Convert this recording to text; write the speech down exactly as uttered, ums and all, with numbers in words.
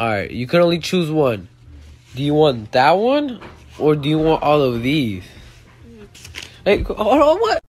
Alright, you can only choose one. Do you want that one? Or do you want all of these? Hey, hold on, what?